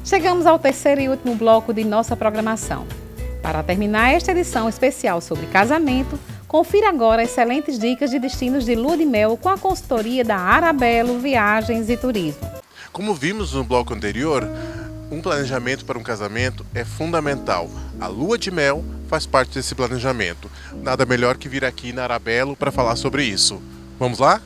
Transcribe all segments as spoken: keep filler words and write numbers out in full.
Chegamos ao terceiro e último bloco de nossa programação. Para terminar esta edição especial sobre casamento, confira agora excelentes dicas de destinos de lua de mel com a consultoria da Arabelo Viagens e Turismo. Como vimos no bloco anterior, um planejamento para um casamento é fundamental. A lua de mel faz parte desse planejamento. Nada melhor que vir aqui na Arabelo para falar sobre isso. Vamos lá?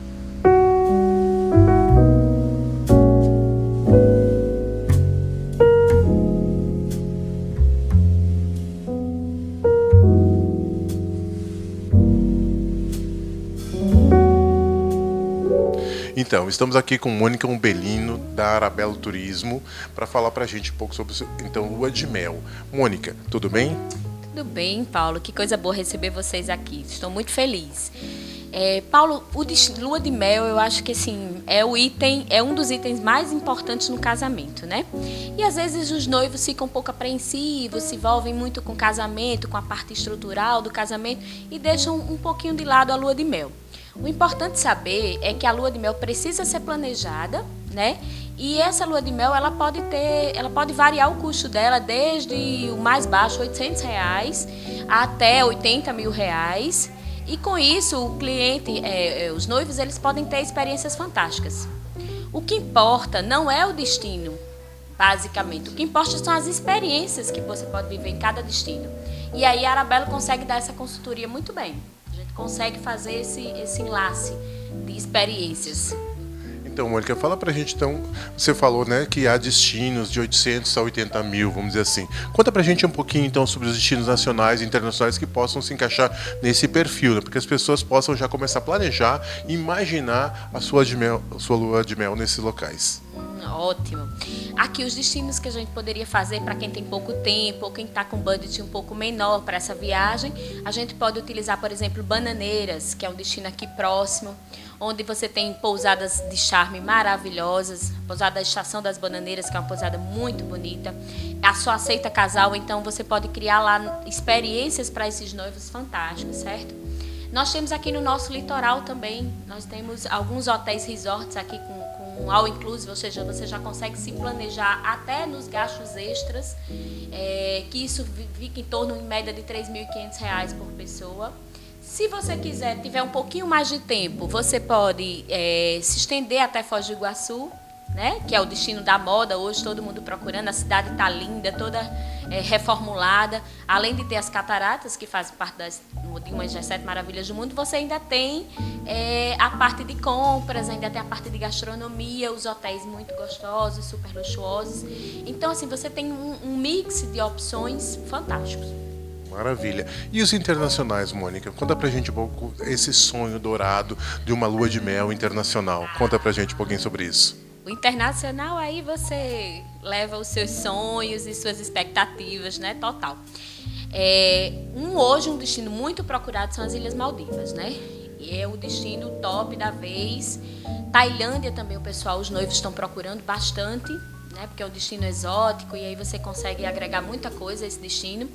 Então, estamos aqui com Mônica Umbelino, da Arabelo Turismo, para falar para a gente um pouco sobre então, lua de mel. Mônica, tudo bem? Tudo bem, Paulo. Que coisa boa receber vocês aqui. Estou muito feliz. É, Paulo, o de, lua de mel, eu acho que assim, é, o item, é um dos itens mais importantes no casamento, né? E às vezes os noivos ficam um pouco apreensivos, se envolvem muito com o casamento, com a parte estrutural do casamento e deixam um pouquinho de lado a lua de mel. O importante saber é que a lua de mel precisa ser planejada, né? E essa lua de mel, ela pode ter, ela pode variar o custo dela desde o mais baixo, oitocentos reais, até oitenta mil reais. E com isso, o cliente, é, os noivos, eles podem ter experiências fantásticas. O que importa não é o destino, basicamente. O que importa são as experiências que você pode viver em cada destino. E aí a Arabelo consegue dar essa consultoria muito bem. A gente consegue fazer esse, esse enlace de experiências. Então, Mônica, fala pra gente, então, você falou, né, que há destinos de oitocentos a oitenta mil, vamos dizer assim. Conta pra gente um pouquinho, então, sobre os destinos nacionais e internacionais que possam se encaixar nesse perfil, né, porque as pessoas possam já começar a planejar e imaginar a sua, de mel, a sua lua de mel nesses locais. Hum, ótimo. Aqui os destinos que a gente poderia fazer para quem tem pouco tempo ou quem está com um budget um pouco menor para essa viagem, a gente pode utilizar, por exemplo, Bananeiras, que é um destino aqui próximo, onde você tem pousadas de charme maravilhosas, a pousada da Estação das Bananeiras, que é uma pousada muito bonita. A só aceita casal, então você pode criar lá experiências para esses noivos fantásticos, certo? Nós temos aqui no nosso litoral também, nós temos alguns hotéis resorts aqui com, com all inclusive, ou seja, você já consegue se planejar até nos gastos extras, é, que isso fica em torno, em média, de três mil e quinhentos reais por pessoa. Se você quiser, tiver um pouquinho mais de tempo, você pode é, se estender até Foz do Iguaçu, né? Que é o destino da moda, hoje todo mundo procurando, a cidade está linda, toda é, reformulada. Além de ter as cataratas, que fazem parte das, de uma das sete maravilhas do mundo, você ainda tem é, a parte de compras, ainda tem a parte de gastronomia, os hotéis muito gostosos, super luxuosos. Então, assim, você tem um, um mix de opções fantásticos. Maravilha. E os internacionais, Mônica? Conta pra gente um pouco esse sonho dourado de uma lua de mel internacional. Conta pra gente um pouquinho sobre isso. O internacional, aí você leva os seus sonhos e suas expectativas, né? Total. É, um, hoje, um destino muito procurado são as Ilhas Maldivas, né? E é o destino top da vez. Tailândia também, o pessoal, os noivos estão procurando bastante, né? Porque é um destino exótico e aí você consegue agregar muita coisa a esse destino.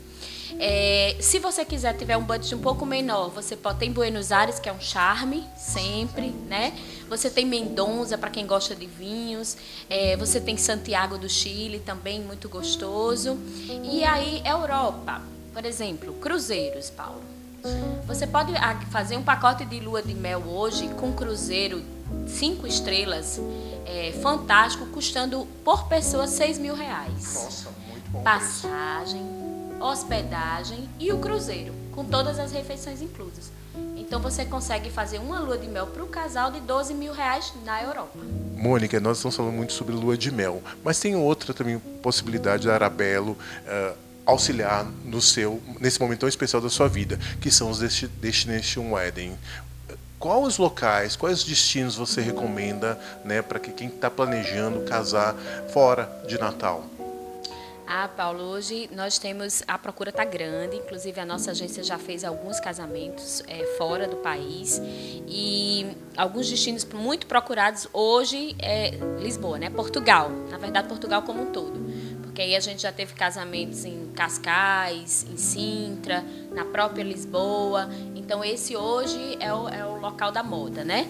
É, se você quiser, tiver um budget um pouco menor, você pode ter em Buenos Aires, que é um charme, sempre, né? Você tem Mendoza, para quem gosta de vinhos. É, você tem Santiago do Chile, também muito gostoso. E aí, Europa, por exemplo, cruzeiros, Paulo. Você pode fazer um pacote de lua de mel hoje com cruzeiro cinco estrelas, é, fantástico, custando por pessoa seis mil reais. Nossa, muito bom. Passagem, hospedagem e o cruzeiro, com todas as refeições inclusas. Então você consegue fazer uma lua de mel para o casal de doze mil reais na Europa. Mônica, nós estamos falando muito sobre lua de mel, mas tem outra também possibilidade da Arabelo uh, auxiliar no seu, nesse momento tão especial da sua vida, que são os Destination Wedding. Quais os locais, quais os destinos você recomenda, né, para que quem está planejando casar fora de Natal? Ah, Paulo, hoje nós temos, a procura está grande, inclusive a nossa agência já fez alguns casamentos é, fora do país e alguns destinos muito procurados hoje é Lisboa, né? Portugal, na verdade Portugal como um todo, porque aí a gente já teve casamentos em Cascais, em Sintra, na própria Lisboa, então esse hoje é o, é o local da moda, né?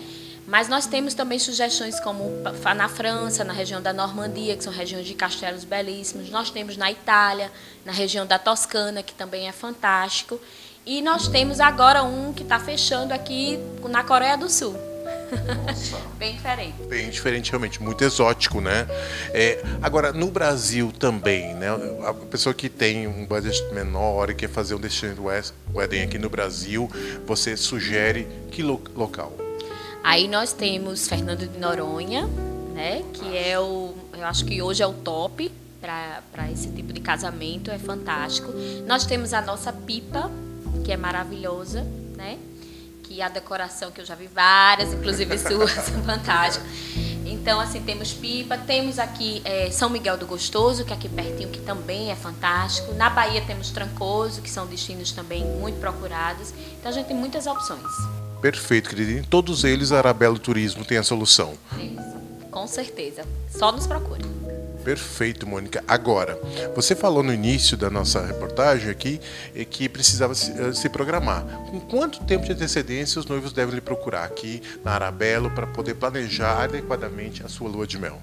Mas nós temos também sugestões como na França, na região da Normandia, que são regiões de castelos belíssimos. Nós temos na Itália, na região da Toscana, que também é fantástico. E nós temos agora um que está fechando aqui na Coreia do Sul. Nossa. Bem diferente. Bem diferente, realmente, muito exótico, né? É, agora, no Brasil também, né? A pessoa que tem um budget menor e quer fazer um Destined Wedding aqui no Brasil, você sugere que lo local? Aí nós temos Fernando de Noronha, né? Que é o, eu acho que hoje é o top para esse tipo de casamento, é fantástico. Nós temos a nossa Pipa, que é maravilhosa, né? Que a decoração, que eu já vi várias, inclusive suas, fantástica. Então, assim, temos Pipa, temos aqui é, São Miguel do Gostoso, que é aqui pertinho, que também é fantástico. Na Bahia temos Trancoso, que são destinos também muito procurados. Então, a gente tem muitas opções. Perfeito, querida. Em todos eles, a Arabelo Turismo tem a solução. Temos, com certeza. Só nos procure. Perfeito, Mônica. Agora, você falou no início da nossa reportagem aqui que precisava se, se programar. Com quanto tempo de antecedência os noivos devem lhe procurar aqui na Arabelo para poder planejar adequadamente a sua lua de mel?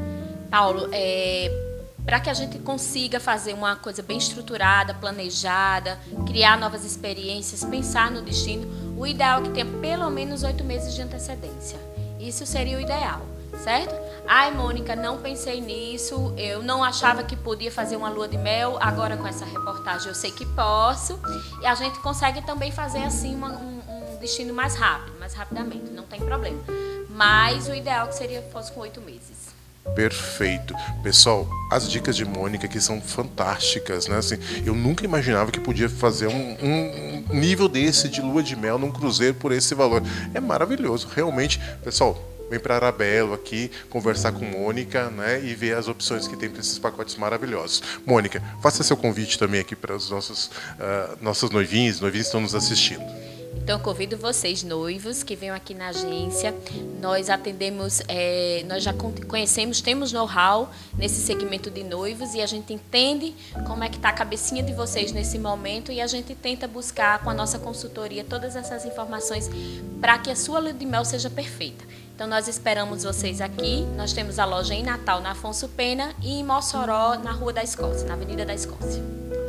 Paulo, é, para que a gente consiga fazer uma coisa bem estruturada, planejada, criar novas experiências, pensar no destino, o ideal é que tenha pelo menos oito meses de antecedência. Isso seria o ideal. Certo? Ai, Mônica, não pensei nisso, eu não achava que podia fazer uma lua de mel, agora com essa reportagem eu sei que posso, e a gente consegue também fazer assim uma, um, um destino mais rápido, mais rapidamente, não tem problema. Mas o ideal que seria fosse com oito meses. Perfeito. Pessoal, as dicas de Mônica aqui são fantásticas, né? Assim, eu nunca imaginava que podia fazer um, um nível desse de lua de mel num cruzeiro por esse valor. É maravilhoso, realmente. Pessoal, vem para Arabelo aqui, conversar com Mônica, né, e ver as opções que tem para esses pacotes maravilhosos. Mônica, faça seu convite também aqui para os nossos uh, nossos noivinhos, noivinhos que estão nos assistindo. Então, convido vocês, noivos, que venham aqui na agência. Nós atendemos, é, nós já conhecemos, temos know-how nesse segmento de noivos e a gente entende como é que está a cabecinha de vocês nesse momento e a gente tenta buscar com a nossa consultoria todas essas informações para que a sua lua de mel seja perfeita. Então, nós esperamos vocês aqui. Nós temos a loja em Natal, na Afonso Pena, e em Mossoró, na Rua da Escócia, na Avenida da Escócia.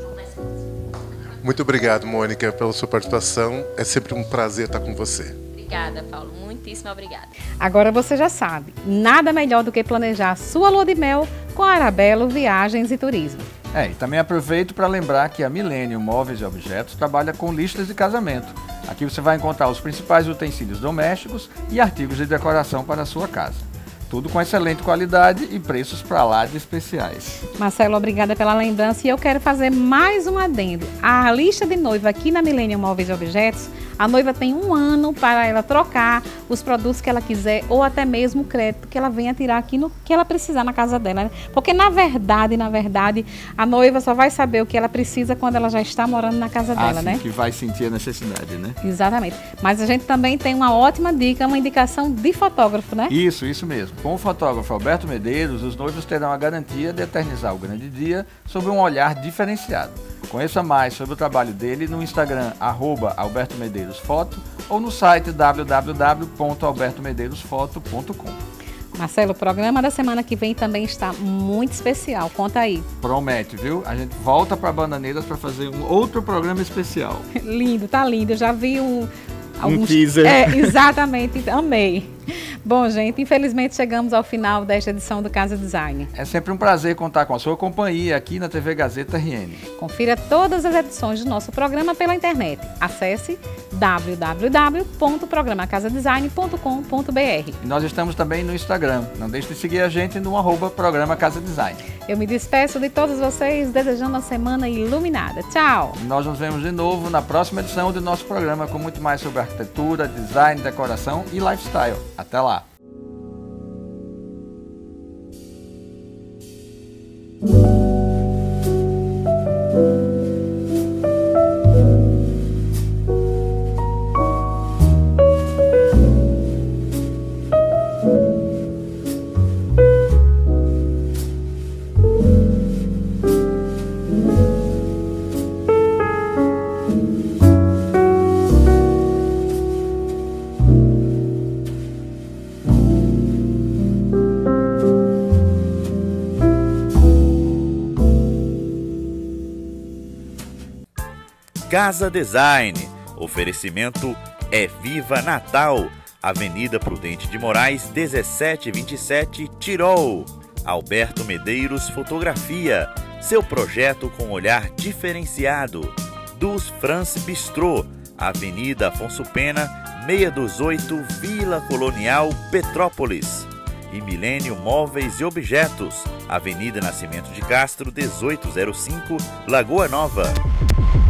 Muito obrigado, Mônica, pela sua participação. É sempre um prazer estar com você. Obrigada, Paulo. Muitíssimo obrigada. Agora você já sabe, nada melhor do que planejar a sua lua de mel com a Arabelo Viagens e Turismo. É, e também aproveito para lembrar que a Milênio Móveis e Objetos trabalha com listas de casamento. Aqui você vai encontrar os principais utensílios domésticos e artigos de decoração para a sua casa. Tudo com excelente qualidade e preços para lá de especiais. Marcelo, obrigada pela lembrança. E eu quero fazer mais um adendo. A lista de noiva aqui na Milênio Móveis e Objetos, a noiva tem um ano para ela trocar os produtos que ela quiser ou até mesmo o crédito que ela venha tirar aqui no que ela precisar na casa dela. Né? Porque na verdade, na verdade, a noiva só vai saber o que ela precisa quando ela já está morando na casa dela, assim, né? Que vai sentir a necessidade, né? Exatamente. Mas a gente também tem uma ótima dica, uma indicação de fotógrafo, né? Isso, isso mesmo. Com o fotógrafo Alberto Medeiros, os noivos terão a garantia de eternizar o grande dia sob um olhar diferenciado. Conheça mais sobre o trabalho dele no Instagram, arroba Alberto Medeiros Foto, ou no site w w w ponto alberto medeiros foto ponto com. Marcelo, o programa da semana que vem também está muito especial. Conta aí. Promete, viu? A gente volta para Bananeiras para fazer um outro programa especial. Lindo, tá lindo. Eu já vi um... Alguns... Um teaser. É, exatamente, amei. Bom, gente, infelizmente chegamos ao final desta edição do Casa Design. É sempre um prazer contar com a sua companhia aqui na T V Gazeta R N. Confira todas as edições do nosso programa pela internet. Acesse w w w ponto programa casa design ponto com ponto b r. E nós estamos também no Instagram. Não deixe de seguir a gente no arroba Programa Casa Design. Eu me despeço de todos vocês, desejando uma semana iluminada. Tchau! E nós nos vemos de novo na próxima edição do nosso programa com muito mais sobre arquitetura, design, decoração e lifestyle. Até lá! Casa Design. Oferecimento é Viva Natal. Avenida Prudente de Moraes, dezessete vinte e sete, Tirol. Alberto Medeiros Fotografia. Seu projeto com olhar diferenciado. Dus France Bistrô. Avenida Afonso Pena, seiscentos e dezoito, Vila Colonial, Petrópolis. E Milênio Móveis e Objetos. Avenida Nascimento de Castro, dezoito zero cinco, Lagoa Nova.